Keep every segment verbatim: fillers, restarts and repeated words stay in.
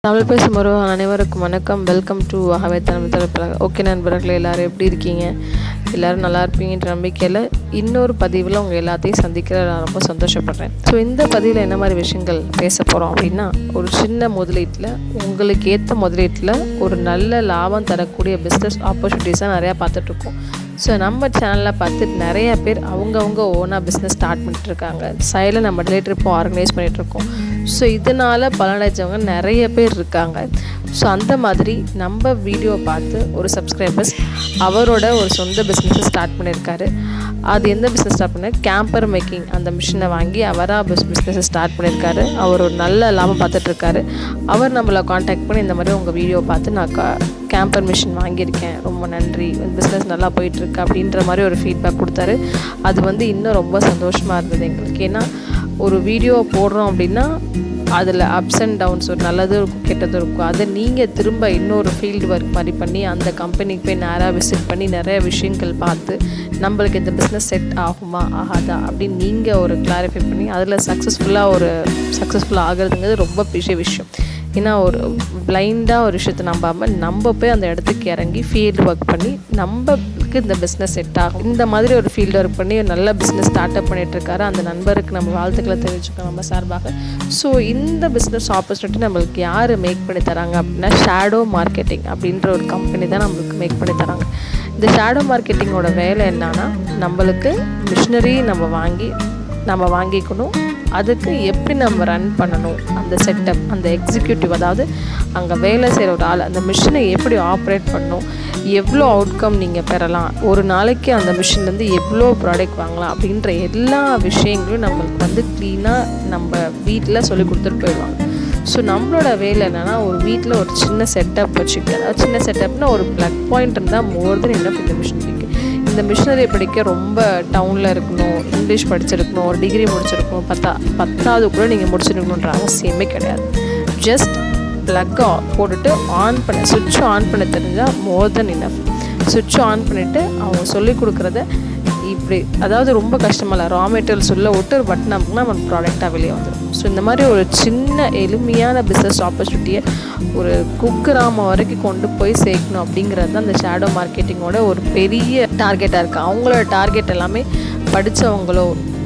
தமிழ் பேசும் ஒரு அனைவருக்கும் வணக்கம். வெல்கம் டு அகவை தமிழ் தலைப்பில். ஓகே நண்பர்களே, எல்லோரும் எப்படி இருக்கீங்க? எல்லோரும் நல்லா இருப்பீங்கன்ற நம்பிக்கையில் இன்னொரு பதிவில் உங்கள் எல்லாத்தையும் சந்திக்கிற நான் ரொம்ப சந்தோஷப்படுறேன். ஸோ இந்த பதிவில் என்ன மாதிரி விஷயங்கள் பேச போகிறோம் அப்படின்னா, ஒரு சின்ன முதலீட்டில் உங்களுக்கு ஏற்ற முதலீட்டில் ஒரு நல்ல லாபம் தரக்கூடிய பிஸ்னஸ் ஆப்பர்ச்சுனிட்டிஸாக நிறையா பார்த்துட்ருக்கோம். ஸோ நம்ம சேனலில் பார்த்துட்டு நிறைய பேர் அவங்கவுங்க ஓனாக பிஸ்னஸ் ஸ்டார்ட் பண்ணிட்டுருக்காங்க. சைடில் நம்ம டெலி ட்ரிப்பும் ஆர்கனைஸ் பண்ணிகிட்ருக்கோம். ஸோ இதனால் பலனடைஞ்சவங்க நிறைய பேர் இருக்காங்க. ஸோ அந்த மாதிரி நம்ம வீடியோ பார்த்து ஒரு சப்ஸ்கிரைபர்ஸ் அவரோட ஒரு சொந்த பிஸ்னஸை ஸ்டார்ட் பண்ணியிருக்காரு. அது எந்த பிஸ்னஸ் ஸ்டார்ட் பண்ண கேம்பர் மேக்கிங் அந்த மிஷினை வாங்கி அவராக பிஸ் பிஸ்னஸை ஸ்டார்ட் பண்ணியிருக்காரு. அவர் ஒரு நல்ல லாபம் பார்த்துட்ருக்காரு. அவர் நம்மளை காண்டாக்ட் பண்ணி இந்த மாதிரி உங்கள் வீடியோ பார்த்து நான் கா கேம்பர் மிஷின் வாங்கியிருக்கேன், ரொம்ப நன்றி, பிஸ்னஸ் நல்லா போயிட்டுருக்கு அப்படின்ற மாதிரி ஒரு ஃபீட்பேக் கொடுத்தாரு. அது வந்து இன்னும் ரொம்ப சந்தோஷமாக இருந்தது எங்களுக்கு. ஏன்னா ஒரு வீடியோ போடுறோம் அப்படின்னா அதில் அப்ஸ் அண்ட் டவுன்ஸ் ஒரு நல்லதும் இருக்கும் கெட்டதும் இருக்கும். அதை நீங்கள் திரும்ப இன்னொரு ஃபீல்டு ஒர்க் மாதிரி பண்ணி அந்த கம்பெனிக்கு போய் நேராக விசிட் பண்ணி நிறைய விஷயங்கள் பார்த்து நம்மளுக்கு இந்த பிஸ்னஸ் செட் ஆகுமா ஆகாதா அப்படின்னு நீங்கள் ஒரு கிளாரிஃபை பண்ணி அதில் சக்ஸஸ்ஃபுல்லாக ஒரு சக்ஸஸ்ஃபுல்லாக ஆகிறதுங்கிறது ரொம்ப பெரிய விஷயம். ஏன்னா ஒரு பிளைண்டாக ஒரு விஷயத்தை நம்பாமல் நம்ம போய் அந்த இடத்துக்கு இறங்கி ஃபீல்டு ஒர்க் பண்ணி நம்மளுக்கு இந்த பிஸ்னஸ் செட் ஆகும். இந்த மாதிரி ஒரு ஃபீல்டு ஒர்க் பண்ணி ஒரு நல்ல பிஸ்னஸ் ஸ்டார்ட் அப் பண்ணிகிட்ருக்காரு. அந்த நண்பருக்கு நம்ம வாழ்த்துக்களை தெரிவிச்சுக்கோம் நம்ம சார்பாக. ஸோ இந்த பிஸ்னஸ் ஆப்பர்ச்சுனிட்டி நம்மளுக்கு யார் மேக் பண்ணி தராங்க அப்படின்னா, ஷேடோ மார்க்கெட்டிங் அப்படின்ற ஒரு கம்பெனி தான் நம்மளுக்கு மேக் பண்ணி தராங்க. இந்த ஷேடோ மார்க்கெட்டிங்கோட வேலை என்னன்னா, நம்மளுக்கு மிஷினரி நம்ம வாங்கி நம்ம வாங்கிக்கணும், அதுக்கு எப்படி நம்ம ரன் பண்ணணும், அந்த செட்டப், அந்த எக்ஸிக்யூட்டிவ், அதாவது அங்கே வேலை செய்கிற ஒரு ஆள் அந்த மிஷினை எப்படி ஆப்ரேட் பண்ணணும், எவ்வளோ அவுட்கம் நீங்கள் பெறலாம், ஒரு நாளைக்கு அந்த மிஷின்லேருந்து எவ்வளோ ப்ராடக்ட் வாங்கலாம் அப்படின்ற எல்லா விஷயங்களும் நம்மளுக்கு வந்து க்ளீனாக நம்ம வீட்டில் சொல்லி கொடுத்துட்டு போயிடுவாங்க. ஸோ நம்மளோட வேலை என்னென்னா, ஒரு வீட்டில் ஒரு சின்ன செட்டப் வச்சுக்கிட்டு, அதாவது சின்ன செட்டப்னால் ஒரு ப்ளக் பாயிண்ட் இருந்தால் மோர் தென் என்ன இந்த மிஷின் இருக்குது. இந்த மிஷினரி படிக்க ரொம்ப டவுனில் இருக்கணும், இங்கிலீஷ் படிச்சிருக்கணும், ஒரு டிகிரி முடிச்சிருக்கணும், பத்தா பத்தாவது கூட நீங்கள் முடிச்சிருக்கணுன்ற அவசியமே கிடையாது. ஜஸ்ட் ப்ளக்கை போட்டுட்டு ஆன் பண்ண சுவிட்ச் ஆன் பண்ண தெரிஞ்சால் மோர் தென் இனஃப். சுவிட்ச் ஆன் பண்ணிவிட்டு அவங்க சொல்லிக் கொடுக்குறத இப்படி, அதாவது ரொம்ப கஷ்டமாக இல்லை, ரா மெட்டீரியல்ஸ் உள்ள விட்டு ஒரு பட்டன் அப்படின்னா நம்ம ப்ராடக்டாக வெளியே வந்துடும். ஸோ இந்த மாதிரி ஒரு சின்ன எளிமையான பிஸ்னஸ் ஆப்பர்ச்சுனிட்டியை ஒரு குக்கிராமம் வரைக்கும் கொண்டு போய் சேர்க்கணும் அப்படிங்கிறது தான் அந்த ஷேடோ மார்க்கெட்டிங்கோட ஒரு பெரிய டார்கெட்டாக இருக்குது. அவங்களோட டார்கெட் எல்லாமே படித்தவங்களோ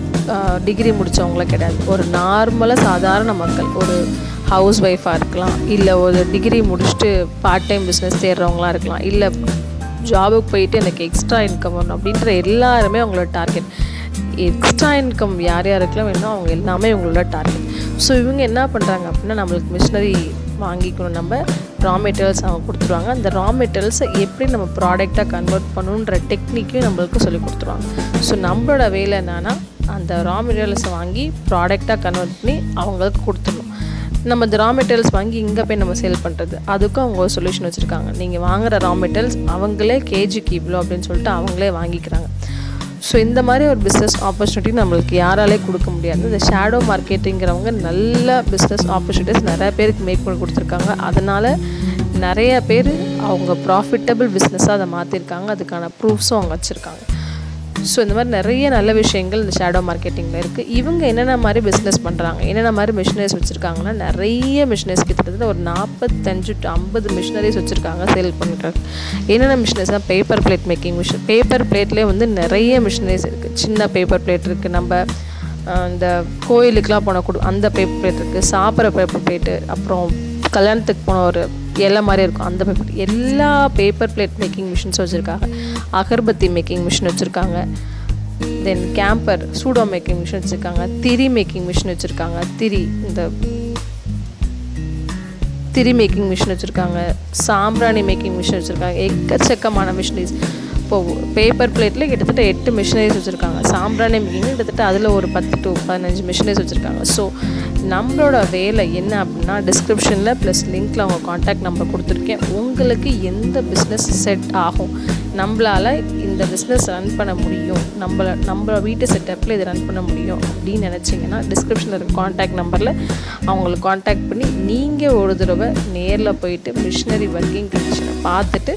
டிகிரி முடித்தவங்களோ கிடையாது. ஒரு நார்மலாக சாதாரண மக்கள், ஒரு ஹவுஸ் ஒய்ஃபாக இருக்கலாம், இல்லை ஒரு டிகிரி முடிச்சுட்டு பார்ட் டைம் பிஸ்னஸ் தேடுறவங்களாம் இருக்கலாம், இல்லை ஜாபுக்கு போயிட்டு எனக்கு எக்ஸ்ட்ரா இன்கம் வரணும் அப்படின்ற எல்லாருமே அவங்களோட டார்கெட். எக்ஸ்ட்ரா இன்கம் யார் யாருக்கெல்லாம் வேணும் அவங்க எல்லாமே இவங்களோட டார்கெட். ஸோ இவங்க என்ன பண்ணுறாங்க அப்படின்னா, நம்மளுக்கு மிஷினரி வாங்கிக்கணும், நம்ம ரா மெட்டீரியல்ஸ் அவங்க கொடுத்துருவாங்க. அந்த ரா மெட்டீரியல்ஸை எப்படி நம்ம ப்ராடக்டாக கன்வெர்ட் பண்ணணுன்ற டெக்னிக்கையும் நம்மளுக்கு சொல்லி கொடுத்துருவாங்க. ஸோ நம்மளோட வேலை என்னென்னா, அந்த ரா மெட்டீரியல்ஸை வாங்கி ப்ராடக்டாக கன்வெர்ட் பண்ணி அவங்களுக்கு கொடுத்துடணும். நம்ம இந்த ரா மெட்டீரியல்ஸ் வாங்கி இங்கே போய் நம்ம சேல் பண்ணுறது, அதுக்கும் அவங்க ஒரு சொல்யூஷன் வச்சுருக்காங்க. நீங்கள் வாங்குகிற ரா மெட்டீரியல்ஸ் அவங்களே கேஜிக்கு இவ்வளோ அப்படின்னு சொல்லிட்டு அவங்களே வாங்கிக்கிறாங்க. ஸோ இந்த மாதிரி ஒரு பிஸ்னஸ் ஆப்பர்ச்சுனிட்டி நம்மளுக்கு யாராலே கொடுக்க முடியாது. இந்த ஷேடோ மார்க்கெட்டிங்கிறவங்க நல்ல பிஸ்னஸ் ஆப்பர்ச்சுனிட்டிஸ் நிறைய பேருக்கு மேக் பண்ணி கொடுத்துருக்காங்க. அதனால் நிறைய பேர் அவங்க ப்ராஃபிட்டபிள் பிஸ்னஸாக அதை மாற்றிருக்காங்க. அதுக்கான ப்ரூஃப்ஸும் அவங்க வச்சுருக்காங்க. ஸோ இந்த மாதிரி நிறைய நல்ல விஷயங்கள் இந்த ஷேடோ மார்க்கெட்டிங்கில் இருக்குது. இவங்க என்னென்ன மாதிரி பிஸ்னஸ் பண்ணுறாங்க, என்னென்ன மாதிரி மிஷினரிஸ் வச்சுருக்காங்கன்னா, நிறைய மிஷினரிஸ் கிட்டத்தட்ட ஒரு நாற்பத்தஞ்சு டு ஐம்பது மிஷினரிஸ் வச்சுருக்காங்க சேல் பண்ணுறாங்க. என்னென்ன மிஷினரிஸ்னால், paper plate making machine. Paper பிளேட்லேயே வந்து நிறைய மிஷினரிஸ் இருக்குது. சின்ன பேப்பர் பிளேட் இருக்குது, நம்ம இந்த கோயிலுக்கெலாம் போன கொடு அந்த பேப்பர் பிளேட் இருக்குது, சாப்பிட்ற பேப்பர் பிளேட்டு, அப்புறம் கல்யாணத்துக்கு போன ஒரு இலை மாதிரி இருக்கும் அந்த பேப்பர், எல்லா பேப்பர் பிளேட் மேக்கிங் மிஷின்ஸும் வச்சுருக்காங்க. அகர்பத்தி மேக்கிங் மிஷின் வச்சுருக்காங்க. தென் கேம்பர் சூடோ மேக்கிங் மிஷின் வச்சுருக்காங்க. திரி மேக்கிங் மிஷின் வச்சுருக்காங்க. திரி இந்த திரி மேக்கிங் மிஷின் வச்சுருக்காங்க. சாம்பிராணி மேக்கிங் மிஷின் வச்சுருக்காங்க. எக்கச்சக்கமான மிஷினரிஸ். இப்போது பேப்பர் பிளேட்டில் கிட்டத்தட்ட எட்டு மிஷினரிஸ் வச்சுருக்காங்க. சாம்பிராணி மேக்கிங் கிட்டத்தட்ட அதில் ஒரு பத்து டு பதினஞ்சு மிஷினரிஸ் வச்சுருக்காங்க. ஸோ நம்மளோட வேலை என்ன அப்படின்னா, டிஸ்கிரிப்ஷனில் ப்ளஸ் லிங்க்கில் அவங்க காண்டாக்ட் நம்பர் கொடுத்துருக்கேன். உங்களுக்கு எந்த பிஸ்னஸ் செட் ஆகும், நம்மளால் இந்த பிஸ்னஸ் ரன் பண்ண முடியும், நம்மளை நம்ம வீட்டு செட்டப்பில் இதை ரன் பண்ண முடியும் அப்படின்னு நினச்சிங்கன்னா, டிஸ்கிரிப்ஷனில் இருக்க காண்டாக்ட் நம்பரில் அவங்களுக்கு காண்டாக்ட் பண்ணி நீங்கள் ஒரு தடவை நேரில் போயிட்டு மிஷினரி ஒர்க்கிங் கண்டிஷனை பார்த்துட்டு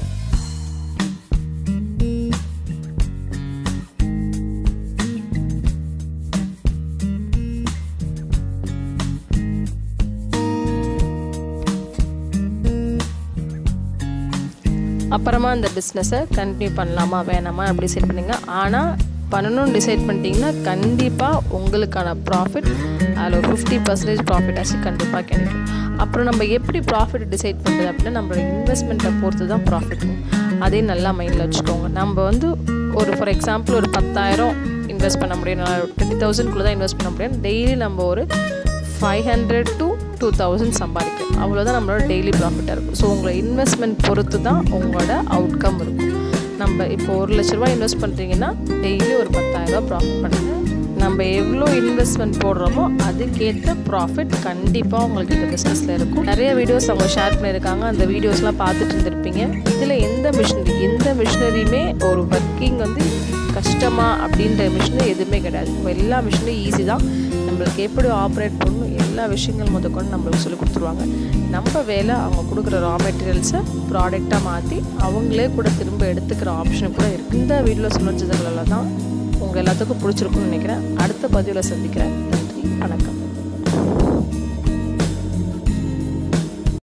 அப்புறமா இந்த பிஸ்னஸை கண்டினியூ பண்ணலாமா வேணாமா அப்படி டிசைட் பண்ணுங்க. ஆனால் பண்ணணும்னு டிசைட் பண்ணிட்டீங்கன்னா கண்டிப்பாக உங்களுக்கான ப்ராஃபிட் அதில் ஒரு ஃபிஃப்டி பர்சன்டேஜ் ப்ராஃபிட் ஆச்சு கண்டிப்பாக கிடைக்கும். அப்புறம் நம்ம எப்படி ப்ராஃபிட் டிசைட் பண்ணுறது அப்படின்னா நம்மளோட இன்வெஸ்ட்மெண்ட்டை பொறுத்து தான் ப்ராஃபிட். அதையும் நல்லா மைண்டில் வச்சுக்கோங்க. நம்ம வந்து ஒரு ஃபார் எக்ஸாம்பிள் ஒரு பத்தாயிரம் இன்வெஸ்ட் பண்ண முடியும், டுவெண்ட்டி தௌசண்ட்குள்ளே தான் இன்வெஸ்ட் பண்ண முடியும். டெய்லி நம்ம ஒரு five hundred to two thousand சம்பாதிக்கலாம். அவ்வளோதான் நம்மளோட டெய்லி ப்ராஃபிட்டாக இருக்கும். ஸோ உங்களோட இன்வெஸ்ட்மெண்ட் பொறுத்து தான் உங்களோட அவுட்கம் இருக்கும். நம்ம இப்போ ஒரு லட்ச ரூபா இன்வெஸ்ட் பண்ணுறீங்கன்னா டெய்லி ஒரு பத்தாயிரரூபா ப்ராஃபிட் பண்ணுங்கள். நம்ம எவ்வளோ இன்வெஸ்ட்மெண்ட் போடுறோமோ அதுக்கேற்ற ப்ராஃபிட் கண்டிப்பாக உங்களுக்கு இந்த பிஸ்னஸில் இருக்கும். நிறைய வீடியோஸ் அவங்க ஷேர் பண்ணியிருக்காங்க, அந்த வீடியோஸ்லாம் பார்த்துட்டு இருந்திருப்பீங்க. இதில் எந்த மிஷினரி எந்த மிஷினரியுமே ஒரு ஒர்க்கிங் வந்து கஷ்டமாக அப்படின்ற மிஷினரி எதுவுமே கிடையாது. எல்லா மிஷினரியும் ஈஸி தான். நம்மளுக்கு எப்படி ஆப்ரேட் பண்ணணும் எல்லா விஷயங்கள் முதற்கொண்டு நம்மளுக்கு சொல்லி கொடுத்துருவாங்க. நம்ம வேலை அவங்க கொடுக்குற ரா மெட்டீரியல்ஸை ப்ராடக்டாக மாற்றி அவங்களே கூட திரும்ப எடுத்துக்கிற ஆப்ஷன் கூட இருக்குது. இந்த வீடியோவில் சொன்னதுகளில் தான் உங்கள் எல்லாத்துக்கும் பிடிச்சிருக்குன்னு நினைக்கிறேன். அடுத்த பதிவில் சந்திக்கிறேன். நன்றி, வணக்கம்.